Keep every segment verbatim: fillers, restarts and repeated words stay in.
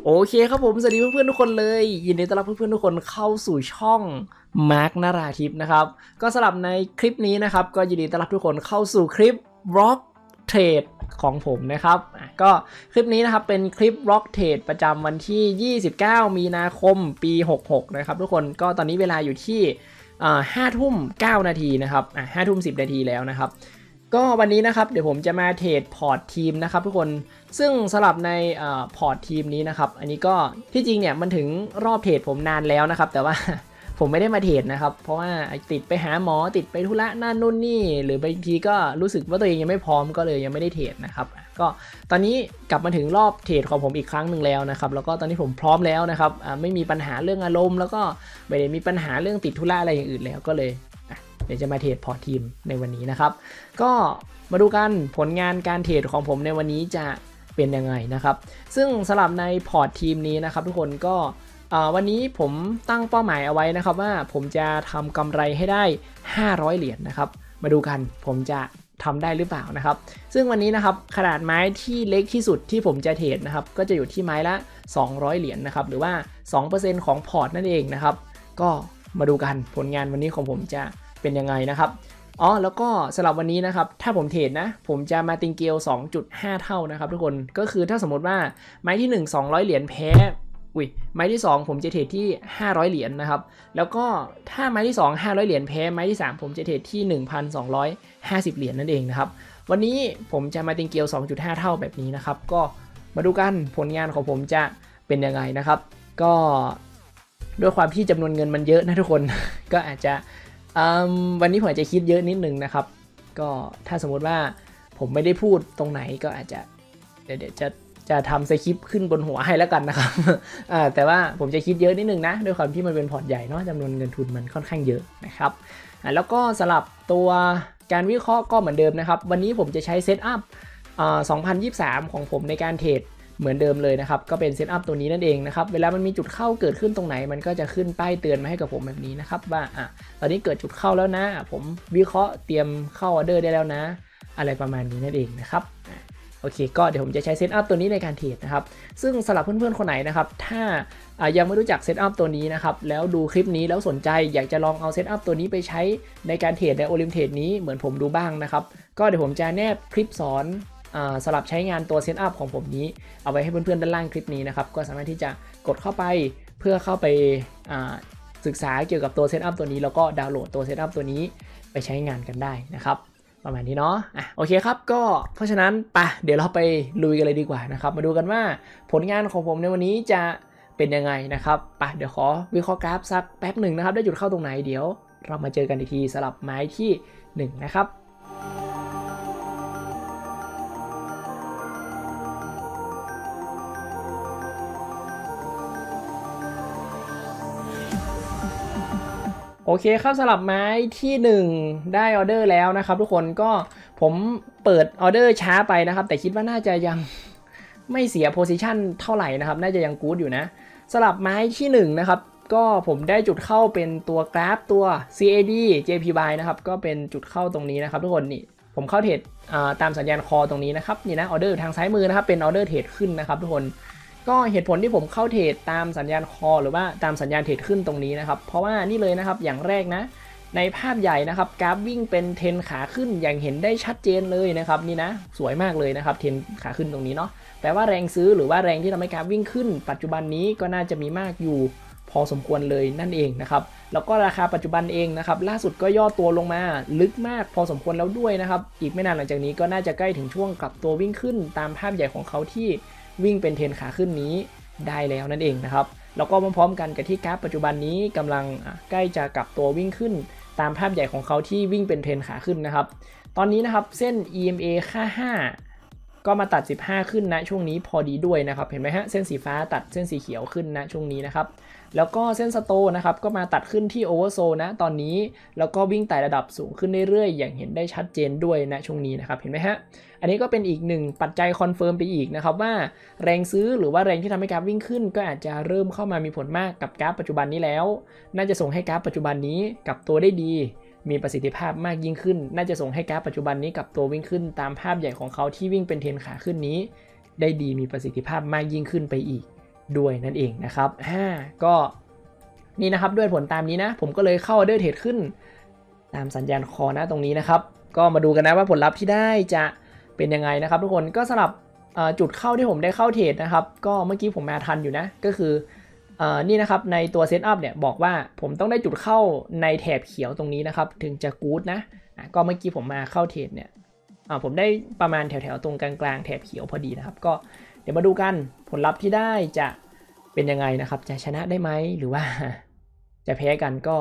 โอเคครับผมสวัสดีเพื่อนๆทุกคนเลยยินดีต้อนรับเพื่อนๆทุกคนเข้าสู่ช่องมาร์คนาราทิพย์นะครับก็สำหรับในคลิปนี้นะครับก็ยินดีต้อนรับทุกคนเข้าสู่คลิป Block Trade ของผมนะครับก็คลิปนี้นะครับเป็นคลิป Block Trade ประจำวันที่ยี่สิบเก้ามีนาคมปีหกหกนะครับทุกคนก็ตอนนี้เวลาอยู่ที่ห้าทุ่มเก้านาทีนะครับห้าทุ่มสิบนาทีแล้วนะครับก็วันนี้นะครับเดี๋ยวผมจะมาเทรดพอร์ตทีมนะครับทุกคนซึ่งสำหรับในพอร์ตทีมนี้นะครับอันนี้ก็ที่จริงเนี่ยมันถึงรอบเทรดผมนานแล้วนะครับแต่ว่า ผมไม่ได้มาเทรดนะครับเพราะว่าติดไปหาหมอติดไปธุระนั่นนู่นนี่หรือบางทีก็รู้สึกว่าตัวเองยังไม่พร้อมก็เลยยังไม่ได้เทรดนะครับก็ตอนนี้กลับมาถึงรอบเทรดของผมอีกครั้งหนึ่งแล้วนะครับแล้วก็ตอนนี้ผมพร้อมแล้วนะครับไม่มีปัญหาเรื่องอารมณ์แล้วก็ไม่ได้มีปัญหาเรื่องติดธุระอะไรอย่างอื่นแล้วก็เลยเดี๋ยวจะมาเทรดพอร์ตทีมในวันนี้นะครับก็มาดูกันผลงานการเทรดของผมในวันนี้จะเป็นยังไงนะครับซึ่งสำหรับในพอร์ตทีมนี้นะครับทุกคนก็วันนี้ผมตั้งเป้าหมายเอาไว้นะครับว่าผมจะทำกำไรให้ได้ห้าร้อยเหรียญ นะครับมาดูกันผมจะทำได้หรือเปล่านะครับซึ่งวันนี้นะครับขนาดไม้ที่เล็กที่สุดที่ผมจะเทรดนะครับก็จะอยู่ที่ไม้ละสองร้อยเหรียญ นะครับหรือว่า สองเปอร์เซ็นต์ ของพอร์ตนั่นเองนะครับก็มาดูกันผลงานวันนี้ของผมจะเป็นยังไงนะครับอ๋อแล้วก็สำหรับวันนี้นะครับถ้าผมเทรดนะผมจะมาติงเกล สองจุดห้า เท่านะครับทุกคนก็คือถ้าสมมติว่าไม้ที่หนึ่ง สองร้อยเหรียญแพ้อุ้ยไม้ที่สองผมจะเทรดที่ห้าร้อยเหรียญ นะครับแล้วก็ถ้าไม้ที่สองห้าร้อยเหรียญแพ้ไม้ที่สามผมจะเทรดที่ หนึ่งพันสองร้อยห้าสิบ เหรียญนั่นเองนะครับวันนี้ผมจะมาติงเกล สองจุดห้า เท่าแบบนี้นะครับก็มาดูกันผลงานของผมจะเป็นยังไงนะครับก็ด้วยความที่จำนวนเงินมันเยอะนะทุกคน ก็อาจจะวันนี้ผมจะคิดเยอะนิดนึงนะครับก็ถ้าสมมติว่าผมไม่ได้พูดตรงไหนก็อาจจะเดี๋ยวจะจะทำสคริปต์ขึ้นบนหัวให้แล้วกันนะครับ แต่ว่าผมจะคิดเยอะนิดนึงนะด้วยความที่มันเป็นพอร์ตใหญ่เนาะจำนวนเงินทุนมันค่อนข้างเยอะนะครับแล้วก็สลับตัวการวิเคราะห์ก็เหมือนเดิมนะครับวันนี้ผมจะใช้เซตอัพสองพันยี่สิบสามของผมในการเทรดเหมือนเดิมเลยนะครับก็เป็นเซตอัพตัวนี้นั่นเองนะครับเวลามันมีจุดเข้าเกิดขึ้นตรงไหนมันก็จะขึ้นป้ายเตือนมาให้กับผมแบบนี้นะครับว่าอ่ะตอนนี้เกิดจุดเข้าแล้วนะผมวิเคราะห์เตรียมเข้าออเดอร์ได้แล้วนะอะไรประมาณนี้นั่นเองนะครับโอเคก็เดี๋ยวผมจะใช้เซตอัพตัวนี้ในการเทรดนะครับซึ่งสำหรับเพื่อนๆคนไหนนะครับถ้ายังไม่รู้จักเซตอัพตัวนี้นะครับแล้วดูคลิปนี้แล้วสนใจอยากจะลองเอาเซตอัพตัวนี้ไปใช้ในการเทรดในโอลิมเทรดนี้เหมือนผมดูบ้างนะครับก็เดี๋ยวผมจะแนบคลิปสอนสลับใช้งานตัวเซตอัพของผมนี้เอาไว้ให้เพื่อนๆด้านล่างคลิปนี้นะครับก็สามารถที่จะกดเข้าไปเพื่อเข้าไปศึกษาเกี่ยวกับตัวเซตอัพตัวนี้แล้วก็ดาวน์โหลดตัวเซตอัพตัวนี้ไปใช้งานกันได้นะครับประมาณนี้เนาะอ่ะโอเคครับก็เพราะฉะนั้นไปเดี๋ยวเราไปลุยกันเลยดีกว่านะครับมาดูกันว่าผลงานของผมในวันนี้จะเป็นยังไงนะครับไปเดี๋ยวขอวิเคราะห์กราฟสักแป๊บหนึ่งนะครับได้จุดเข้าตรงไหนเดี๋ยวเรามาเจอกันอีกทีสลับไม้ที่หนึ่งนะครับโอเคครับสลับไม้ที่หนึ่งได้ออเดอร์แล้วนะครับทุกคนก็ผมเปิดออเดอร์ช้าไปนะครับแต่คิดว่าน่าจะยังไม่เสียโพซิชันเท่าไหร่นะครับน่าจะยังกู๊ดอยู่นะสลับไม้ที่หนึ่งนะครับก็ผมได้จุดเข้าเป็นตัวกราฟตัว ซี เอ ดี เจ พี Buy นะครับก็เป็นจุดเข้าตรงนี้นะครับทุกคนนี่ผมเข้าเทรดตามสัญญาณคอตรงนี้นะครับนี่นะออเดอร์ทางซ้ายมือนะครับเป็นออเดอร์เทรดขึ้นนะครับทุกคนก็เหตุผลที่ผมเข้าเทรดตามสัญญาณคอหรือว่าตามสัญญาณเทรดขึ้นตรงนี้นะครับเพราะว่านี่เลยนะครับอย่างแรกนะในภาพใหญ่นะครับกราฟวิ่งเป็นเทรนขาขึ้นอย่างเห็นได้ชัดเจนเลยนะครับนี่นะสวยมากเลยนะครับเทรนขาขึ้นตรงนี้เนาะแปลว่าแรงซื้อหรือว่าแรงที่ทำให้กราฟวิ่งขึ้นปัจจุบันนี้ก็น่าจะมีมากอยู่พอสมควรเลยนั่นเองนะครับแล้วก็ราคาปัจจุบันเองนะครับล่าสุดก็ย่อตัวลงมาลึกมากพอสมควรแล้วด้วยนะครับอีกไม่นานหลังจากนี้ก็น่าจะใกล้ถึงช่วงกลับตัววิ่งขึ้นตามภาพใหญ่ของเขาที่วิ่งเป็นเทรนขาขึ้นนี้ได้แล้วนั่นเองนะครับแล้วก็พร้อมๆกันกับที่กราฟปัจจุบันนี้กำลังใกล้จะกลับตัววิ่งขึ้นตามภาพใหญ่ของเขาที่วิ่งเป็นเทรนขาขึ้นนะครับตอนนี้นะครับเส้น อี เอ็ม เอ ค่าห้าก็มาตัดสิบห้าขึ้นนะช่วงนี้พอดีด้วยนะครับเห็นไหมฮะเส้นสีฟ้าตัดเส้นสีเขียวขึ้นนะช่วงนี้นะครับแล้วก็เส้นสโตนะครับก็มาตัดขึ้นที่โอเวอร์โซนะตอนนี้แล้วก็วิ่งไต่ระดับสูงขึ้นเรื่อยๆอย่างเห็นได้ชัดเจนด้วยนะช่วงนี้นะครับเห็นไหมฮะอันนี้ก็เป็นอีกหนึ่งปัจจัยคอนเฟิร์มไปอีกนะครับว่าแรงซื้อหรือว่าแรงที่ทำให้กราฟวิ่งขึ้นก็อาจจะเริ่มเข้ามามีผลมากกับกราฟปัจจุบันนี้แล้วน่าจะส่งให้กราฟปัจจุบันนี้กลับตัวได้ดีมีประสิทธิภาพมากยิ่งขึ้นน่าจะส่งให้กราฟปัจจุบันนี้กลับตัววิ่งขึ้นตามภาพใหญ่ของเขาที่วิ่งเป็นเทรนขาขึ้นนี้ได้ดีมีประสิทธิภาพมากยิ่งขึ้นไปอีกด้วยนั่นเองนะครับอ่าก็นี่นะครับด้วยผลตามนี้นะผมก็เลยเข้าออเดอร์เทรดขึ้นตามสัญญาณคอนะตรงนี้นะครับก็มาดูกันนะว่าผลลัพธ์ที่ได้จะเป็นยังไงนะครับทุกคนก็สำหรับจุดเข้าที่ผมได้เข้าเทรดนะครับก็เมื่อกี้ผมมาทันอยู่นะก็คือนี่นะครับในตัวเซตอัพเนี่ยบอกว่าผมต้องได้จุดเข้าในแถบเขียวตรงนี้นะครับถึงจะกู๊ดนะก็เมื่อกี้ผมมาเข้าเทรดเนี่ยผมได้ประมาณแถวๆตรงกลางๆแถบเขียวพอดีนะครับก็เดี๋ยวมาดูกันผลลัพธ์ที่ได้จะเป็นยังไงนะครับจะชนะได้ไหมหรือว่าจะแพ้กันก็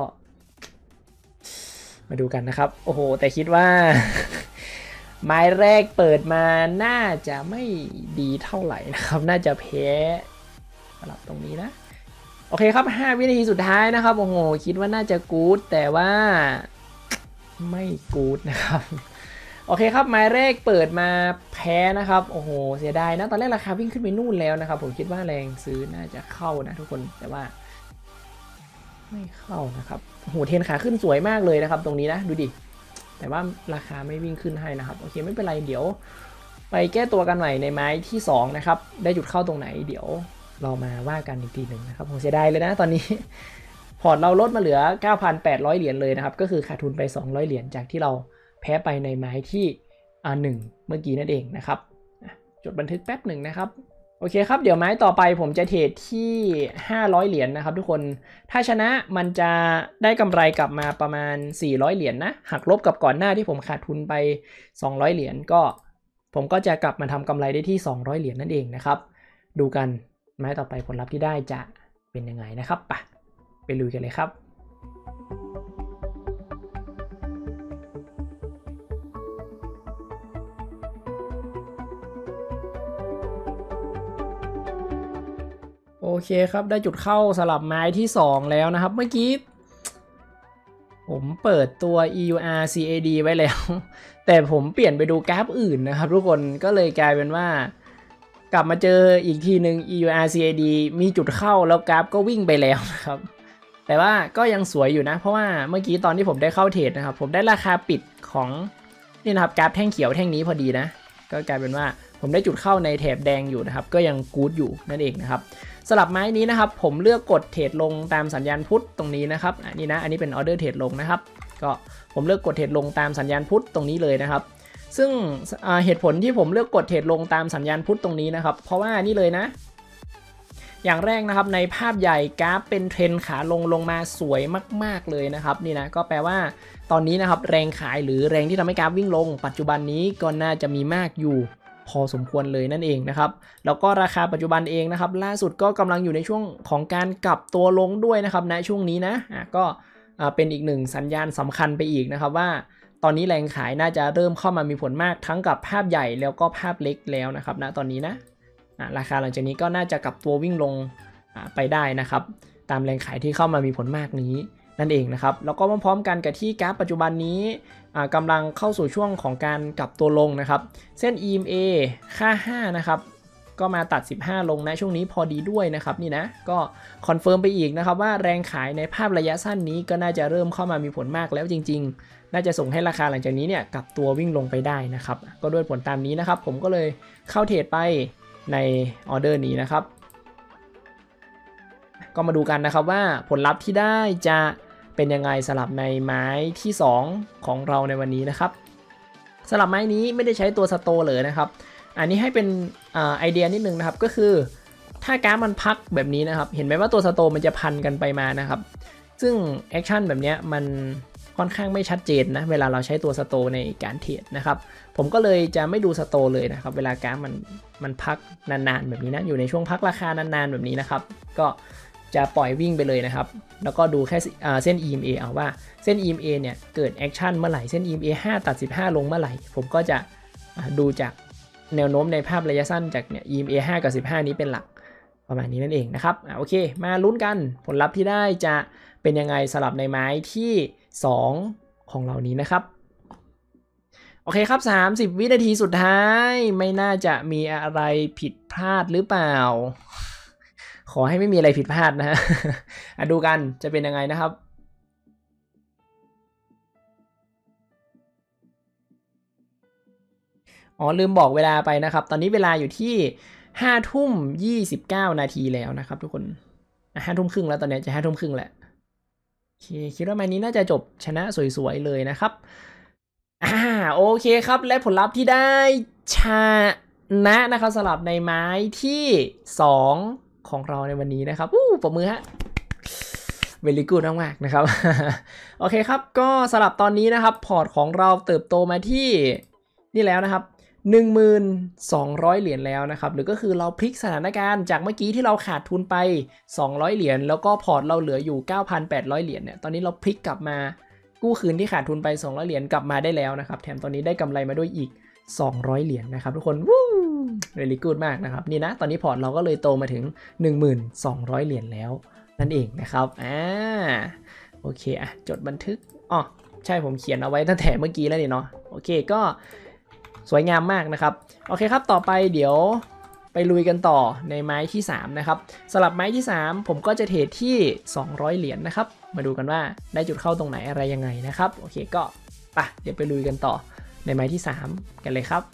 มาดูกันนะครับโอ้โหแต่คิดว่า ไม้แรกเปิดมาน่าจะไม่ดีเท่าไหร่นะครับน่าจะแพ้สำหรับตรงนี้นะโอเคครับห้าวินาทีสุดท้ายนะครับโอ้โหคิดว่าน่าจะกู๊ดแต่ว่าไม่กู๊ดนะครับโอเคครับไม้แรกเปิดมาแพ้นะครับโอ้โหเสียดายนะตอนแรกราคาวิ่งขึ้นไปนู่นแล้วนะครับผมคิดว่าแรงซื้อน่าจะเข้านะทุกคนแต่ว่าไม่เข้านะครับโอ้โหเทรนขาขึ้นสวยมากเลยนะครับตรงนี้นะดูดิแต่ว่าราคาไม่วิ่งขึ้นให้นะครับโอเคไม่เป็นไรเดี๋ยวไปแก้ตัวกันใหม่ในไม้ที่สองนะครับได้จุดเข้าตรงไหนเดี๋ยวเรามาว่ากันอีกทีหนึ่งนะครับผมเสียดายเลยนะตอนนี้พอร์ตเราลดมาเหลือ เก้าพันแปดร้อย เหรียญเลยนะครับก็คือขาดทุนไปสองร้อยเหรียญจากที่เราแพ้ไปในไม้ที่อ่าหนึ่งเมื่อกี้นั่นเองนะครับจดบันทึกแป๊บหนึ่งนะครับโอเคครับเดี๋ยวไม้ต่อไปผมจะเทรดที่ห้าร้อยเหรียญ นะครับทุกคนถ้าชนะมันจะได้กำไรกลับมาประมาณสี่ร้อยเหรียญ นะหักลบกับก่อนหน้าที่ผมขาดทุนไปสองร้อยเหรียญก็ผมก็จะกลับมาทำกำไรได้ที่สองร้อยเหรียญนั่นเองนะครับดูกันไม้ต่อไปผลลัพธ์ที่ได้จะเป็นยังไงนะครับไปไปลุยกันเลยครับโอเคครับได้จุดเข้าสลับไม้ที่สองแล้วนะครับเมื่อกี้ผมเปิดตัว อี ยู อาร์ ซี เอ ดี ไว้แล้วแต่ผมเปลี่ยนไปดูกราฟอื่นนะครับทุกคนก็เลยกลายเป็นว่ากลับมาเจออีกทีหนึ่ง อี ยู อาร์ ซี เอ ดี มีจุดเข้าแล้วกราฟก็วิ่งไปแล้วนะครับแต่ว่าก็ยังสวยอยู่นะเพราะว่าเมื่อกี้ตอนที่ผมได้เข้าเทรดนะครับผมได้ราคาปิดของนี่นะครับกราฟแท่งเขียวแท่งนี้พอดีนะก็กลายเป็นว่าผมได้จุดเข้าในแถบแดงอยู่นะครับก็ยังกู๊ดอยู่นั่นเองนะครับสลับไม้นี้นะครับผมเลือกกดเทรดลงตามสัญญาณพุทธตรงนี้นะครับอันนี้นะอันนี้เป็นออเดอร์เทรดลงนะครับก็ผมเลือกกดเทรดลงตามสัญญาณพุทธตรงนี้เลยนะครับซึ่งเหตุผลที่ผมเลือกกดเทรดลงตามสัญญาณพุทธตรงนี้นะครับเพราะว่านี่เลยนะอย่างแรกนะครับในภาพใหญ่กราฟเป็นเทรนขาลงลงมาสวยมากๆเลยนะครับนี่นะก็แปลว่าตอนนี้นะครับแรงขายหรือแรงที่ทำให้กราฟวิ่งลงปัจจุบันนี้ก็น่าจะมีมากอยู่พอสมควรเลยนั่นเองนะครับแล้วก็ราคาปัจจุบันเองนะครับล่าสุดก็กำลังอยู่ในช่วงของการกลับตัวลงด้วยนะครับในช่วงนี้นะอ่ะก็เป็นอีกหนึ่งสัญญาณสำคัญไปอีกนะครับว่าตอนนี้แรงขายน่าจะเริ่มเข้ามามีผลมากทั้งกับภาพใหญ่แล้วก็ภาพเล็กแล้วนะครับณตอนนี้นะราคาหลังจากนี้ก็น่าจะกลับตัววิ่งลงไปได้นะครับตามแรงขายที่เข้ามามีผลมากนี้นั่นเองนะครับแล้วก็พร้อมๆกันกับที่กราฟปัจจุบันนี้กำลังเข้าสู่ช่วงของการกลับตัวลงนะครับเส้น อี เอ็ม เอ ค่าห้านะครับก็มาตัดสิบห้าลงนะช่วงนี้พอดีด้วยนะครับนี่นะก็คอนเฟิร์มไปอีกนะครับว่าแรงขายในภาพระยะสั้นนี้ก็น่าจะเริ่มเข้ามามีผลมากแล้วจริงๆน่าจะส่งให้ราคาหลังจากนี้เนี่ยกลับตัววิ่งลงไปได้นะครับก็ด้วยผลตามนี้นะครับผมก็เลยเข้าเทรดไปในออเดอร์นี้นะครับก็มาดูกันนะครับว่าผลลัพธ์ที่ได้จะเป็นยังไงสลับในไม้ที่สองของเราในวันนี้นะครับสลับไม้นี้ไม่ได้ใช้ตัวสโตเลยนะครับอันนี้ให้เป็นไอเดียนิดนึงนะครับก็คือถ้ากราฟมันพักแบบนี้นะครับเห็นไหมว่าตัวสโตมันจะพันกันไปมานะครับซึ่งแอคชั่นแบบนี้มันค่อนข้างไม่ชัดเจนนะเวลาเราใช้ตัวสโตในการเทรดนะครับผมก็เลยจะไม่ดูสโตเลยนะครับเวลากราฟมันมันพักนานๆแบบนี้นะอยู่ในช่วงพักราคานานๆแบบนี้นะครับก็จะปล่อยวิ่งไปเลยนะครับแล้วก็ดูแค่เส้น อี เอ็ม เอ เอาว่าเส้น อี เอ็ม เอ เนี่ยเกิดแอคชั่นเมื่อไหร่เส้น อี เอ็ม เอ ห้าตัดสิบห้าลงเมื่อไหร่ผมก็จะดูจากแนวโน้มในภาพระยะสั้นจากเนี่ย อี เอ็ม เอ ห้ากับสิบห้านี้เป็นหลักประมาณนี้นั่นเองนะครับโอเคมาลุ้นกันผลลัพธ์ที่ได้จะเป็นยังไงสลับในไม้ที่สองของเรานี้นะครับโอเคครับสามสิบวินาทีสุดท้ายไม่น่าจะมีอะไรผิดพลาดหรือเปล่าขอให้ไม่มีอะไรผิดพลาดนะฮะดูกันจะเป็นยังไงนะครับอ๋อลืมบอกเวลาไปนะครับตอนนี้เวลาอยู่ที่ห้าทุ่มยี่สิบเก้านาทีแล้วนะครับทุกคนห้าทุ่มครึ่งแล้วตอนนี้จะห้าทุ่มครึ่งแหละโอเคคิดว่าไม้นี้น่าจะจบชนะสวยๆเลยนะครับอ่าโอเคครับและผลลัพธ์ที่ได้ชนะนะครับสำหรับในไม้ที่สองของเราในวันนี้นะครับอู้ปรบมือฮะเวลิกูดมากๆนะครับ โอเคครับก็สำหรับตอนนี้นะครับพอร์ตของเราเติบโตมาที่นี่แล้วนะครับ หนึ่งหมื่นสองร้อย เหรียญแล้วนะครับหรือก็คือเราพลิกสถานการณ์จากเมื่อกี้ที่เราขาดทุนไปสองร้อยเหรียญแล้วก็พอร์ตเราเหลืออยู่ เก้าพันแปดร้อย เหรียญเนี่ยตอนนี้เราพลิกกลับมากู้คืนที่ขาดทุนไปสองร้อยเหรียญกลับมาได้แล้วนะครับแถมตอนนี้ได้กำไรมาด้วยอีกสองร้อยเหรียญนะครับทุกคนวู้เรลิกูดมากนะครับนี่นะตอนนี้พอร์ตเราก็เลยโตมาถึง หนึ่งหมื่นสองร้อย เหรียญแล้วนั่นเองนะครับอ่าโอเคอ่ะจดบันทึกอ๋อใช่ผมเขียนเอาไว้ตั้งแต่เมื่อกี้แล้วนี่เนาะโอเคก็สวยงามมากนะครับโอเคครับต่อไปเดี๋ยวไปลุยกันต่อในไม้ที่สามนะครับสำหรับไม้ที่สามผมก็จะเทรดที่สองร้อยเหรียญ นะครับมาดูกันว่าได้จุดเข้าตรงไหนอะไรยังไงนะครับโอเคก็ไปเดี๋ยวไปลุยกันต่อในไม้ที่สามกันเลยครับ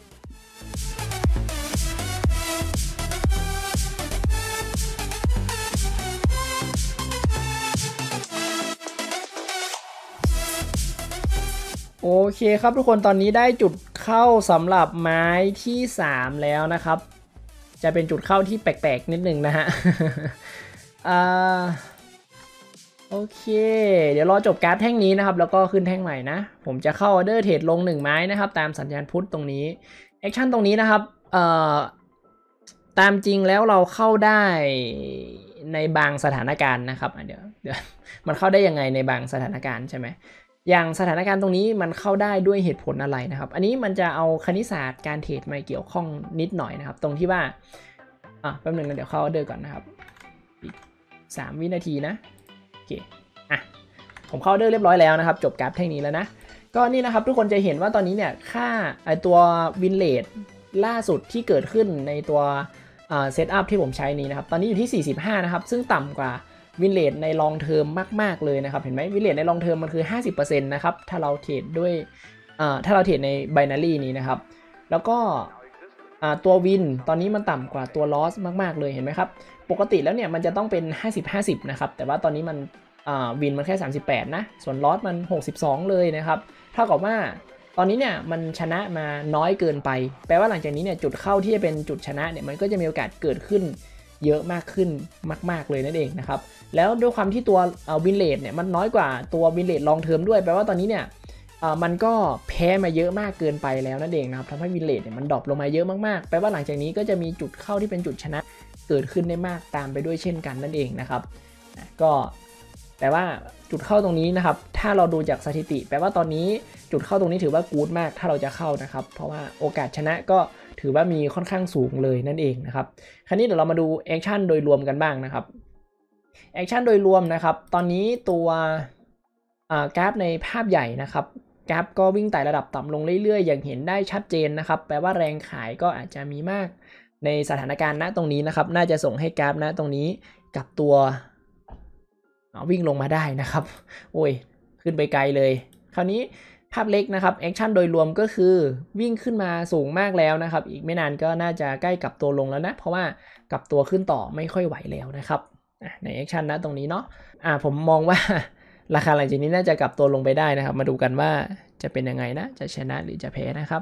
โอเคครับทุกคนตอนนี้ได้จุดเข้าสำหรับไม้ที่สามแล้วนะครับจะเป็นจุดเข้าที่แปลกๆนิดนึงนะฮะ อ่าโอเคเดี๋ยวรอจบการ์ดแท่งนี้นะครับแล้วก็ขึ้นแท่งใหม่นะผมจะเข้าออเดอร์เทรดลงหนึ่งไม้นะครับตามสัญญาณพุทธตรงนี้แอคชั่นตรงนี้นะครับเอ่อตามจริงแล้วเราเข้าได้ในบางสถานการณ์นะครับเดี๋ยวเดี๋ยวมันเข้าได้ยังไงในบางสถานการณ์ใช่ไหมอย่างสถานการณ์ตรงนี้มันเข้าได้ด้วยเหตุผลอะไรนะครับอันนี้มันจะเอาคณิตศาสตร์การเทรดมาเกี่ยวข้องนิดหน่อยนะครับตรงที่ว่าอ่ะแป๊บนึงนะเดี๋ยวเข้าออเดอร์ก่อนนะครับอีกสามวินาทีนะโอเคอ่ะผมเข้าออเดอร์เรียบร้อยแล้วนะครับจบกราฟแท่งนี้แล้วนะก็นี่นะครับทุกคนจะเห็นว่าตอนนี้เนี่ยค่าไอตัววินเลทล่าสุดที่เกิดขึ้นในตัวเซตอัพที่ผมใช้นี้นะครับตอนนี้อยู่ที่สี่สิบห้านะครับซึ่งต่ำกว่าวินเลทในลองเทอมมากๆเลยนะครับเห็นไหมวินเลทในลองเทอมมันคือ ห้าสิบเปอร์เซ็นต์ นะครับถ้าเราเทรดด้วยถ้าเราเทรดใน binary นี้นะครับแล้วก็ตัววินตอนนี้มันต่ำกว่าตัว loss มากๆเลยเห็นไหมครับปกติแล้วเนี่ยมันจะต้องเป็น ห้าสิบ ห้าสิบ นะครับแต่ว่าตอนนี้มันวินมันแค่สามสิบแปดนะส่วน loss มันหกสิบสองเลยนะครับเท่ากับว่าตอนนี้เนี่ยมันชนะมาน้อยเกินไปแปลว่าหลังจากนี้เนี่ยจุดเข้าที่จะเป็นจุดชนะเนี่ยมันก็จะมีโอกาสเกิดขึ้นเยอะมากขึ้นมากๆเลยนั่นเองนะครับแล้วด้วยความที่ตัววินเลทเนี่ยมันน้อยกว่าตัววินเลทลองเทอมด้วยแปลว่าตอนนี้เนี่ยมันก็แพ้มาเยอะมากเกินไปแล้วนั่นเองนะครับทำให้วินเลทเนี่ยมันดรอปลงมาเยอะมากๆแปลว่าหลังจากนี้ก็จะมีจุดเข้าที่เป็นจุดชนะเกิดขึ้นได้มากตามไปด้วยเช่นกันนั่นเองนะครับก็แต่ว่าจุดเข้าตรงนี้นะครับถ้าเราดูจากสถิติแปลว่าตอนนี้จุดเข้าตรงนี้ถือว่ากู๊ดมากถ้าเราจะเข้านะครับเพราะว่าโอกาสชนะก็ถือว่ามีค่อนข้างสูงเลยนั่นเองนะครับคราวนี้เดี๋ยวเรามาดูแอคชั่นโดยรวมกันบ้างนะครับแอคชั่นโดยรวมนะครับตอนนี้ตัวกราฟในภาพใหญ่นะครับกราฟก็วิ่งไต่ระดับต่ำลงเรื่อยๆอย่างเห็นได้ชัดเจนนะครับแปลว่าแรงขายก็อาจจะมีมากในสถานการณ์ณตรงนี้นะครับน่าจะส่งให้กราฟณตรงนี้กับตัววิ่งลงมาได้นะครับโอ้ยขึ้นไปไกลเลยคราวนี้ภาพเล็กนะครับแอคชั่นโดยรวมก็คือวิ่งขึ้นมาสูงมากแล้วนะครับอีกไม่นานก็น่าจะใกล้กับตัวลงแล้วนะเพราะว่ากับตัวขึ้นต่อไม่ค่อยไหวแล้วนะครับในแอคชั่นนะตรงนี้เนาะอ่าผมมองว่าราคาหลังจากนี้น่าจะกลับตัวลงไปได้นะครับมาดูกันว่าจะเป็นยังไงนะจะชนะหรือจะแพ้นะครับ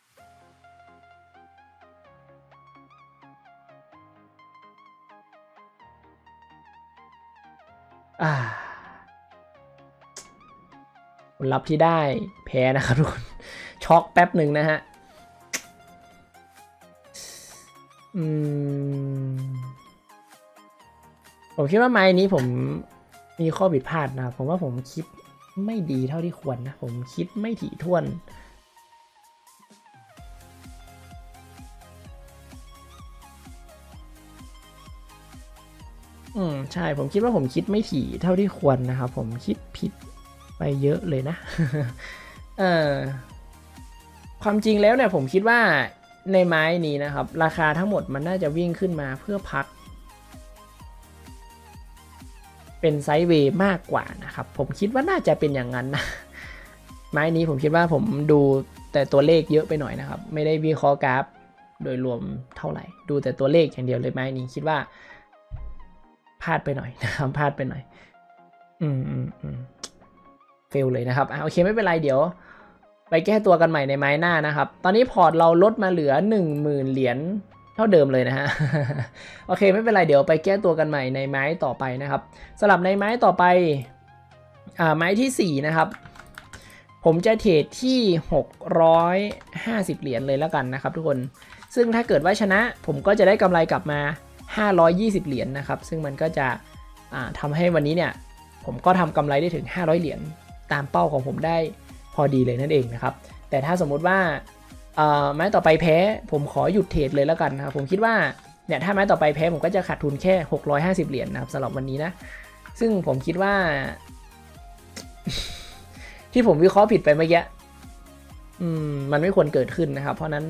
อ่าผลลัพธ์ที่ได้แพ้นะครับทุกคนช็อกแป๊บหนึ่งนะฮะอืมผมคิดว่าไม้นี้ผมมีข้อผิดพลาดนะผมว่าผมคิดไม่ดีเท่าที่ควรนะผมคิดไม่ถี่ถ้วนอืมใช่ผมคิดว่าผมคิดไม่ถี่เท่าที่ควรนะครับผมคิดผิดไปเยอะเลยนะ เออความจริงแล้วเนี่ยผมคิดว่าในไม้นี้นะครับราคาทั้งหมดมันน่าจะวิ่งขึ้นมาเพื่อพักเป็นไซด์เวย์มากกว่านะครับผมคิดว่าน่าจะเป็นอย่างนั้นนะไม้นี้ผมคิดว่าผมดูแต่ตัวเลขเยอะไปหน่อยนะครับไม่ได้วิเคราะห์กราฟโดยรวมเท่าไหร่ดูแต่ตัวเลขอย่างเดียวเลยไหมนี่คิดว่าพลาดไปหน่อยนะครับพลาดไปหน่อยอืมอืมอืมเฟลเลยนะครับอ่ะโอเคไม่เป็นไรเดี๋ยวไปแก้ตัวกันใหม่ในไม้หน้านะครับตอนนี้พอร์ตเราลดมาเหลือ หนึ่งหมื่น เหรียญเท่าเดิมเลยนะฮะ โอเคไม่เป็นไรเดี๋ยวไปแก้ตัวกันใหม่ในไม้ต่อไปนะครับสำหรับในไม้ต่อไปอ่าไม้ที่สี่นะครับผมจะเทรดที่หกร้อยห้าสิบเหรียญเลยแล้วกันนะครับทุกคนซึ่งถ้าเกิดว่าชนะผมก็จะได้กำไรกลับมาห้าร้อยยี่สิบเหรียญนะครับซึ่งมันก็จะอ่าทำให้วันนี้เนี่ยผมก็ทำกำไรได้ถึงห้าร้อยเหรียญตามเป้าของผมได้พอดีเลยนั่นเองนะครับแต่ถ้าสมมุติว่าไม้ต่อไปแพ้ผมขอหยุดเทรดเลยแล้วกันนะครับผมคิดว่าเนี่ยถ้าไม้ต่อไปแพ้ผมก็จะขาดทุนแค่หกร้อยห้าสิบเหรียญนะครับสำหรับวันนี้นะซึ่งผมคิดว่า ที่ผมวิเคราะห์ผิดไปเมื่อกี้อืมมันไม่ควรเกิดขึ้นนะครับเพราะนั้น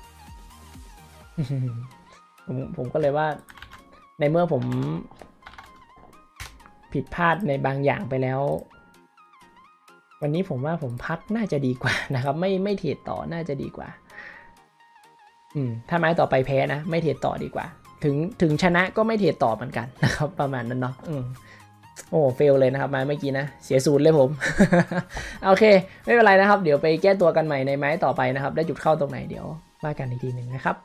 ผมผมก็เลยว่าในเมื่อผมผิดพลาดในบางอย่างไปแล้ววันนี้ผมว่าผมพักน่าจะดีกว่านะครับไม่ไม่เทรดต่อน่าจะดีกว่าอืมถ้าไม้ต่อไปแพ้นะไม่เทรดต่อดีกว่าถึงถึงชนะก็ไม่เทรดต่อเหมือนกันนะครับประมาณนั้นเนาะอืมโอ้เฟลเลยนะครับไม้เมื่อกี้นะเสียศูนย์เลยผม โอเคไม่เป็นไรนะครับเดี๋ยวไปแก้ตัวกันใหม่ในไม้ต่อไปนะครับได้จุดเข้าตรงไหนเดี๋ยวว่ากันอีกทีหนึ่งนะครับ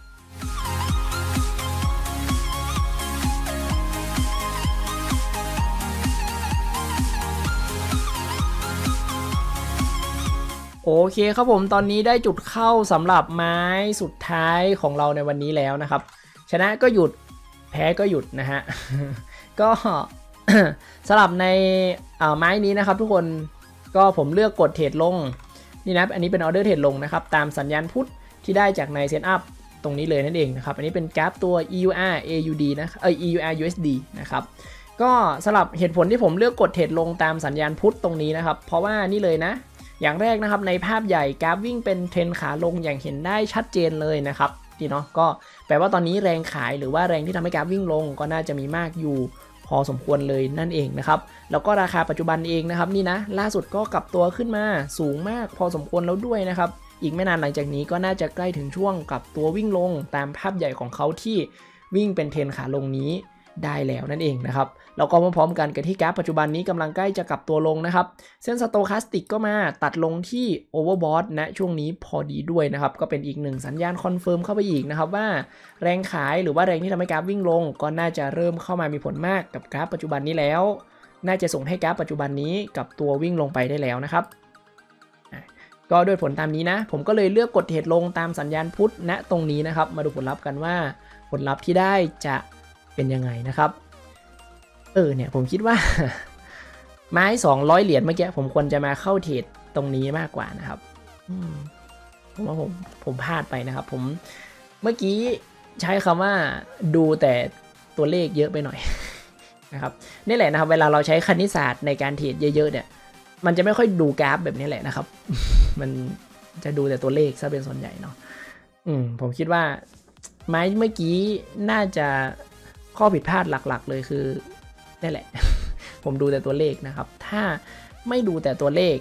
โอเคครับผมตอนนี้ได้จุดเข้าสำหรับไม้สุดท้ายของเราในวันนี้แล้วนะครับชนะก็หยุดแพ้ก็หยุดนะฮะ ก็ สำหรับในไม้นี้นะครับทุกคนก็ผมเลือกกดเทรดลงนี่นะอันนี้เป็นออเดอร์เทรดลงนะครับตามสัญญาณพุทธที่ได้จากในเซตอัพตรงนี้เลยนั่นเองนะครับอันนี้เป็นกราฟตัว อี ยู อาร์ เอ ยู ดี นะเออ อี ยู อาร์ ยู เอส ดี นะครับก็สำหรับเหตุผลที่ผมเลือกกดเทรดลงตามสัญญาณพุทธตรงนี้นะครับเพราะว่านี่เลยนะอย่างแรกนะครับในภาพใหญ่กราฟวิ่งเป็นเทรนขาลงอย่างเห็นได้ชัดเจนเลยนะครับนี่เนาะก็แปลว่าตอนนี้แรงขายหรือว่าแรงที่ทำให้กราฟวิ่งลงก็น่าจะมีมากอยู่พอสมควรเลยนั่นเองนะครับแล้วก็ราคาปัจจุบันเองนะครับนี่นะล่าสุดก็กลับตัวขึ้นมาสูงมากพอสมควรแล้วด้วยนะครับอีกไม่นานหลังจากนี้ก็น่าจะใกล้ถึงช่วงกลับตัววิ่งลงตามภาพใหญ่ของเขาที่วิ่งเป็นเทรนขาลงนี้ได้แล้วนั่นเองนะครับแล้วก็มาพร้อมกันกับที่กราฟปัจจุบันนี้กำลังใกล้จะกลับตัวลงนะครับเส้นสโตแคสติกก็มาตัดลงที่โอเวอร์บอทณช่วงนี้พอดีด้วยนะครับก็เป็นอีกหนึ่งสัญญาณคอนเฟิร์มเข้าไปอีกนะครับว่าแรงขายหรือว่าแรงที่ทำให้กราฟวิ่งลงก็น่าจะเริ่มเข้ามามีผลมากกับกราฟปัจจุบันนี้แล้วน่าจะส่งให้กราฟปัจจุบันนี้กับตัววิ่งลงไปได้แล้วนะครับก็ด้วยผลตามนี้นะผมก็เลยเลือกกดเทรดลงตามสัญญาณพุทธณตรงนี้นะครับมาดูผลลัพธ์กันว่าผลลัพธ์ที่ได้จะเป็นยังไงนะครับเออเนี่ยผมคิดว่า ไม้สองร้อยเหรียญเมื่อกี้ผมควรจะมาเข้าเทรดตรงนี้มากกว่านะครับผมว่าผมผมพลาดไปนะครับผมเมื่อกี้ใช้คำว่าดูแต่ตัวเลขเยอะไปหน่อย นะครับนี่แหละนะครับเวลาเราใช้คณิตศาสตร์ในการเทรดเยอะๆเนี่ยมันจะไม่ค่อยดูกราฟแบบนี้แหละนะครับ มันจะดูแต่ตัวเลขซะเป็นส่วนใหญ่เนาะอืมผมคิดว่าไม้เมื่อกี้น่าจะข้อผิดพลาดหลักๆเลยคือนี่แหละ ผมดูแต่ตัวเลขนะครับถ้าไม่ดูแต่ตัวเลข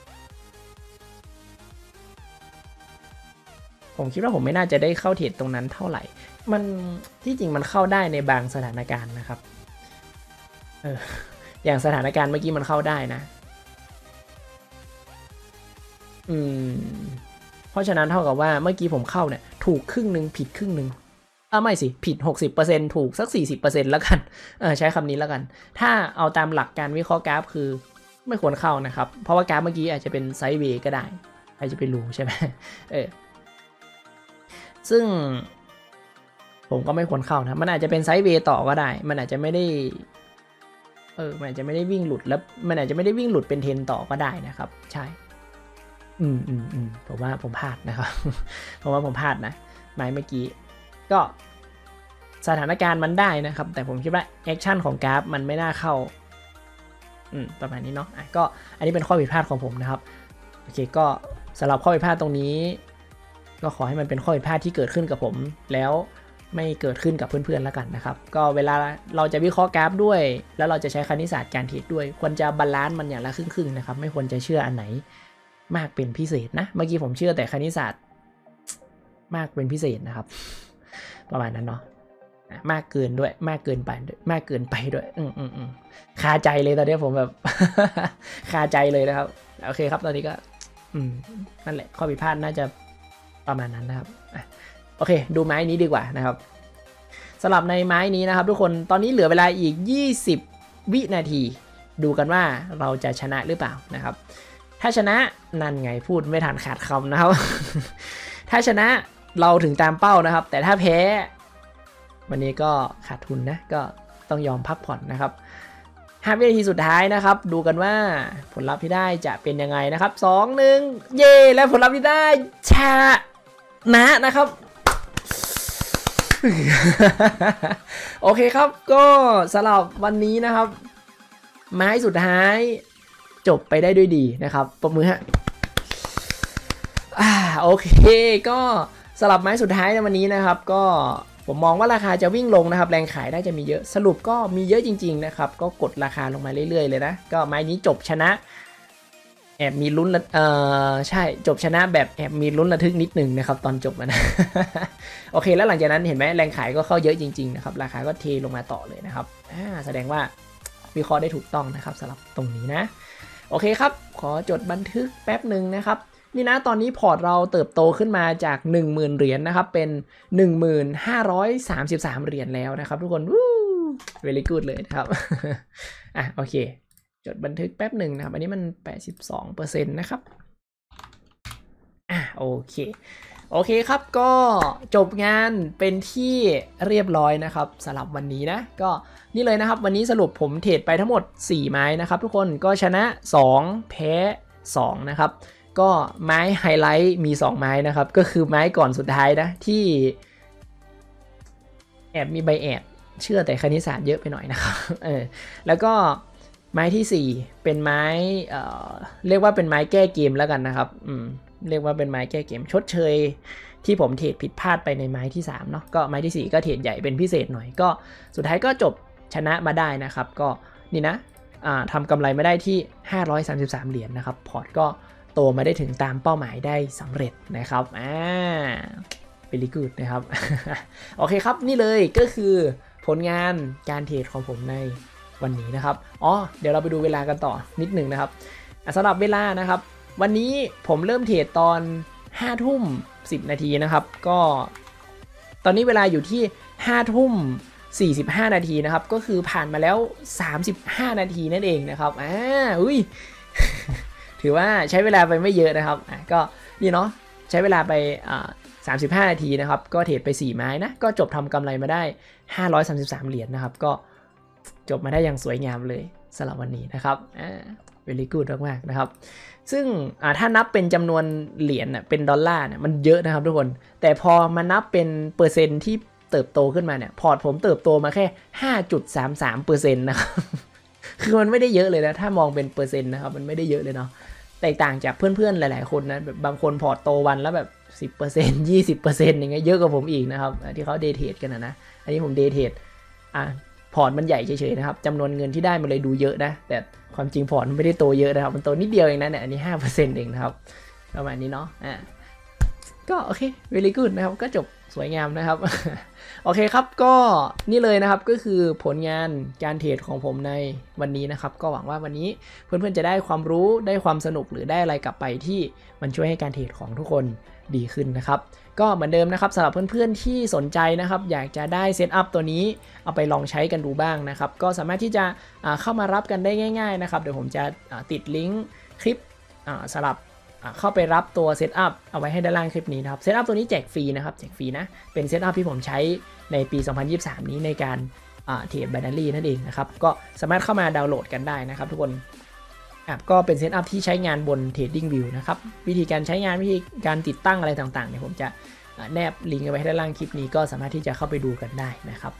ผมคิดว่าผมไม่น่าจะได้เข้าเทรดตรงนั้นเท่าไหร่มันที่จริงมันเข้าได้ในบางสถานการณ์นะครับเอออย่างสถานการณ์เมื่อกี้มันเข้าได้นะอืมเพราะฉะนั้นเท่ากับว่าเมื่อกี้ผมเข้าเนี่ยถูกครึ่งหนึ่งผิดครึ่งหนึ่งอ่าไม่สิผิด หกสิบเปอร์เซ็นต์ ถูกสัก สี่สิบเปอร์เซ็นต์ แล้วกันเออใช้คำนี้แล้วกันถ้าเอาตามหลักการวิเคราะห์กราฟคือไม่ควรเข้านะครับเพราะว่ากราฟเมื่อกี้อาจจะเป็นไซด์เวย์ก็ได้ใครจะไปรู้ใช่ไหมเออซึ่งผมก็ไม่ควรเข้านะมันอาจจะเป็นไซด์เวย์ต่อก็ได้มันอาจจะไม่ได้เออมันอาจจะไม่ได้วิ่งหลุดแล้วมันอาจจะไม่ได้วิ่งหลุดเป็นเทรนต่อก็ได้นะครับใช่อืมอืมอืมผมว่าผมพลาดนะครับ ผมว่าผมพลาดนะไม้เมื่อกี้ก็สถานการณ์มันได้นะครับแต่ผมคิดว่าแอคชั่นของกราฟมันไม่น่าเข้าอืมประมาณนี้เนาะอ่ะก็อันนี้เป็นข้อผิดพลาดของผมนะครับโอเคก็สำหรับข้อผิดพลาดตรงนี้ก็ขอให้มันเป็นข้อผิดพลาดที่เกิดขึ้นกับผมแล้วไม่เกิดขึ้นกับเพื่อนๆแล้วกันนะครับก็เวลาเราจะวิเคราะห์กราฟด้วยแล้วเราจะใช้คณิตศาสตร์การเทรดด้วยควรจะบาลานซ์มันอย่างละครึ่งๆนะครับไม่ควรจะเชื่ออันไหนมากเป็นพิเศษนะเมื่อกี้ผมเชื่อแต่คณิตศาสตร์มากเป็นพิเศษนะครับประมาณนั้นเนาะมากเกินด้วยมากเกินไปด้วยมากเกินไปด้วยอืมอืมอืมคาใจเลยตอนนี้ผมแบบ คาใจเลยนะครับโอเคครับตอนนี้ก็อืมนั่นแหละข้อผิดพลาดน่าจะประมาณนั้นนะครับโอเคดูไม้นี้ดีกว่านะครับสำหรับในไม้นี้นะครับทุกคนตอนนี้เหลือเวลาอีกยี่สิบวินาทีดูกันว่าเราจะชนะหรือเปล่านะครับถ้าชนะนั่นไงพูดไม่ทันขาดคำนะครับ ถ้าชนะเราถึงตามเป้านะครับแต่ถ้าแพ้วันนี้ก็ขาดทุนนะก็ต้องยอมพักผ่อนนะครับห้าวินาทีสุดท้ายนะครับดูกันว่าผลลัพธ์ที่ได้จะเป็นยังไงนะครับสอง หนึ่งเย่และผลลัพธ์ที่ได้ชนะนะครับ โอเคครับก็สำหรับวันนี้นะครับไม้สุดท้ายจบไปได้ด้วยดีนะครับปรบมือฮะอ่าโอเคก็สำหรับไม้สุดท้ายในวันนี้นะครับก็ผมมองว่าราคาจะวิ่งลงนะครับแรงขายน่าจะมีเยอะสรุปก็มีเยอะจริงๆนะครับก็กดราคาลงมาเรื่อยๆเลยนะก็ไม้นี้จบชนะแอบมีลุ้นเอ่อใช่จบชนะแบบแอบมีลุ้นระทึกนิดนึงนะครับตอนจบนะ โอเคแล้วหลังจากนั้นเห็นไหมแรงขายก็เข้าเยอะจริงๆนะครับราคาก็เทลงมาต่อเลยนะครับอ่าแสดงว่าวิเคราะห์ได้ถูกต้องนะครับสำหรับตรงนี้นะโอเคครับขอจดบันทึกแป๊บหนึ่งนะครับนี่นะตอนนี้พอร์ตเราเติบโตขึ้นมาจาก หนึ่งหมื่น เหรียญ นะครับเป็น หนึ่งพันห้าร้อยสามสิบสาม เหรียญแล้วนะครับทุกคนวู้ very good เลยนะครับ อ่ะโอเคจดบันทึกแป๊บหนึ่งนะครับอันนี้มัน แปดสิบสองเปอร์เซ็นต์ นะครับอ่ะโอเคโอเคครับก็จบงานเป็นที่เรียบร้อยนะครับสำหรับวันนี้นะก็นี่เลยนะครับวันนี้สรุปผมเทรดไปทั้งหมดสี่ไม้นะครับทุกคนก็ชนะสองแพ้สองนะครับก็ไม้ไฮไลท์มีสองไม้นะครับก็คือไม้ก่อนสุดท้ายนะที่แอบมีใบแอบเชื่อแต่คณิตศาสตร์เยอะไปหน่อยนะครับเออแล้วก็ไม้ที่สี่เป็นไม้เอ่อเรียกว่าเป็นไม้แก้เกมแล้วกันนะครับอืมเรียกว่าเป็นไม้แก้เกมชดเชยที่ผมเทรดผิดพลาดไปในไม้ที่สามเนาะก็ไม้ที่สี่ก็เทรดใหญ่เป็นพิเศษหน่อยก็สุดท้ายก็จบชนะมาได้นะครับก็นี่นะอ่าทำกำไรมาได้ที่ห้าร้อยสามสิบสามเหรียญ นะครับพอร์ตก็โตมาได้ถึงตามเป้าหมายได้สำเร็จนะครับอ่าเป็นลิกูดนะครับ โอเคครับนี่เลยก็คือผลงานการเทรดของผมในวันนี้นะครับอ๋อเดี๋ยวเราไปดูเวลากันต่อนิดหนึ่งนะครับสำหรับเวลานะครับวันนี้ผมเริ่มเทรดตอนห้าทุ่มสิบนาทีนะครับก็ตอนนี้เวลาอยู่ที่ห้าทุ่มสี่สิบห้านาทีนะครับก็คือผ่านมาแล้วสามสิบห้านาทีนั่นเองนะครับอ่าอุ้ย ถือว่าใช้เวลาไปไม่เยอะนะครับอ่ะก็นี่เนาะใช้เวลาไปอ่าสามสิบห้านาทีนะครับก็เทรดไปสี่ไม้นะก็จบทำกำไรมาได้ห้าร้อยสามสิบสามเหรียญ นะครับก็จบมาได้อย่างสวยงามเลยสำหรับวันนี้นะครับอ่า very good มากๆนะครับซึ่งถ้านับเป็นจำนวนเหรียญเป็นดอลลาร์เนี่ยมันเยอะนะครับทุกคนแต่พอมานับเป็นเปอร์เซ็นต์ที่เติบโตขึ้นมาเนี่ยพอร์ตผมเติบโตมาแค่ ห้าจุดสามสามเปอร์เซ็นต์ นะครับ คือมันไม่ได้เยอะเลยนะถ้ามองเป็นเปอร์เซ็นต์นะครับมันไม่ได้เยอะเลยเนาะแตกต่างจากเพื่อนๆหลายๆคนนะแบบบางคนพอร์ตโตวันแล้วแบบ สิบเปอร์เซ็นต์ ยี่สิบเปอร์เซ็นต์ อย่างเงี้ยเยอะกว่าผมอีกนะครับที่เขาเดย์เทรดกันนะนะอันนี้ผมเดย์เทรดอ่ะพอร์ตมันใหญ่เฉยๆนะครับจำนวนเงินที่ได้มันเลยดูเยอะนะแต่ความจริงพอร์ตมันไม่ได้โตเยอะนะครับมันโตนิดเดียวเองนะเนี่ยอันนี้ ห้าเปอร์เซ็นต์ เองนะครับประมาณนี้เนาะอ่ะก็โอเค very good นะครับก็จบสวยงามนะครับ โอเคครับก็นี่เลยนะครับก็คือผลงานการเทรดของผมในวันนี้นะครับก็หวังว่าวันนี้เพื่อนๆจะได้ความรู้ได้ความสนุกหรือได้อะไรกลับไปที่มันช่วยให้การเทรดของทุกคนดีขึ้นนะครับก็เหมือนเดิมนะครับสำหรับเพื่อนๆที่สนใจนะครับอยากจะได้เซตอัพตัวนี้เอาไปลองใช้กันดูบ้างนะครับก็สามารถที่จะเข้ามารับกันได้ง่ายๆนะครับเดี๋ยวผมจะติดลิงก์คลิปสำหรับเข้าไปรับตัวเซตอัพเอาไว้ให้ด้านล่างคลิปนี้นะครับเซตอัพตัวนี้แจกฟรีนะครับแจกฟรีนะเป็นเซตอัพที่ผมใช้ในปีสองพันยี่สิบสามนี้ในการเทรด Binary นั่นเองนะครับก็สามารถเข้ามาดาวน์โหลดกันได้นะครับทุกคนก็เป็นเซตอัพที่ใช้งานบน TradingView นะครับวิธีการใช้งานวิธีการติดตั้งอะไรต่างๆเนี่ยผมจะแนบลิงก์ไว้ให้ด้านล่างคลิปนี้ก็สามารถที่จะเข้าไปดูกันได้นะครับโอ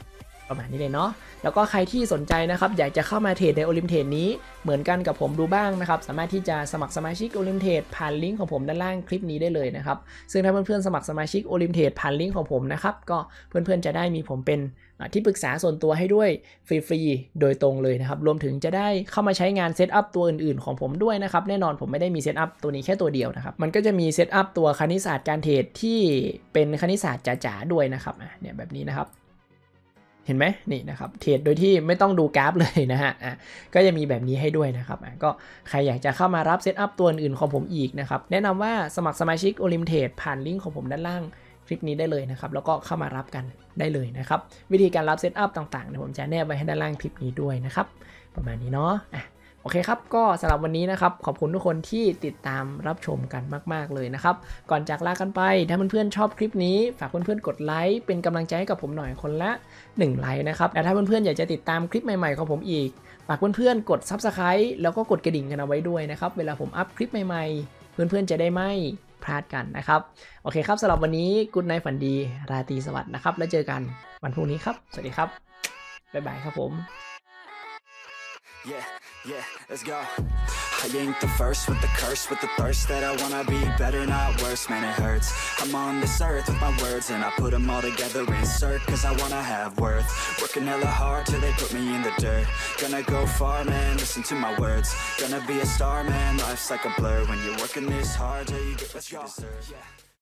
ประมาณนี้เลยเนาะแล้วก็ใครที่สนใจนะครับอยากจะเข้ามาเทรดในโอลิมเทรดนี้เหมือนกันกับผมดูบ้างนะครับสามารถที่จะสมัครสมาชิกโอลิมเทรดผ่านลิงก์ของผมด้านล่างคลิปนี้ได้เลยนะครับซึ่งถ้าเพื่อนๆสมัครสมาชิกโอลิมเทรดผ่านลิงก์ของผมนะครับก็เพื่อนๆจะได้มีผมเป็นที่ปรึกษาส่วนตัวให้ด้วยฟรีๆโดยตรงเลยนะครับรวมถึงจะได้เข้ามาใช้งานเซตอัพตัวอื่นๆของผมด้วยนะครับแน่นอนผมไม่ได้มีเซตอัพตัวนี้แค่ตัวเดียวนะครับมันก็จะมีเซตอัพตัวคณิตศาสตร์การเทรดที่เป็นคณิตศาสตร์จ๋าๆด้วยนะครับเนี่ยแบบนี้นะครับเห็นไหมนี่นะครับเทรดโดยที่ไม่ต้องดูกราฟเลยนะฮะอ่ะก็จะมีแบบนี้ให้ด้วยนะครับอ่ะก็ใครอยากจะเข้ามารับเซตอัพตัวอื่นของผมอีกนะครับแนะนำว่าสมัครสมาชิกโอลิมเทรดผ่านลิงก์ของผมด้านล่างคลิปนี้ได้เลยนะครับแล้วก็เข้ามารับกันได้เลยนะครับวิธีการรับเซตอัพต่างๆเดี๋ยวผมจะแนบไว้ให้ด้านล่างคลิปนี้ด้วยนะครับประมาณนี้เนาะอ่ะโอเคครับก็สำหรับวันนี้นะครับขอบคุณทุกคนที่ติดตามรับชมกันมากๆเลยนะครับก่อนจากลากันไปถ้าเพื่อนๆชอบคลิปนี้ฝากเพื่อนๆกดไลค์เป็นกำลังใจให้กับผมหน่อยคนละหนึ่งไลค์นะครับและถ้าเพื่อนๆอยากจะติดตามคลิปใหม่ๆของผมอีกฝากเพื่อนๆกด ซับสไครบ์ แล้วก็กดกระดิ่งกันเอาไว้ด้วยนะครับเวลาผมอัพคลิปใหม่ๆเพื่อนๆจะได้ไม่พลาดกันนะครับโอเคครับสำหรับวันนี้กู๊ดไนท์ฝันดีราตรีสวัสดิ์นะครับแล้วเจอกันวันพรุ่งนี้ครับสวัสดีครับบ๊ายบายครับผม Yeah, yeah, let's go. I ain't the first with the curse, with the thirst that I wanna be better, not worse, man, it hurts. I'm on this earth with my words, and I put them all together, insert, cause I wanna have worth. Working hella hard till they put me in the dirt. Gonna go far, man, listen to my words. Gonna be a star, man, life's like a blur. When you're working this hard till you get what you deserve.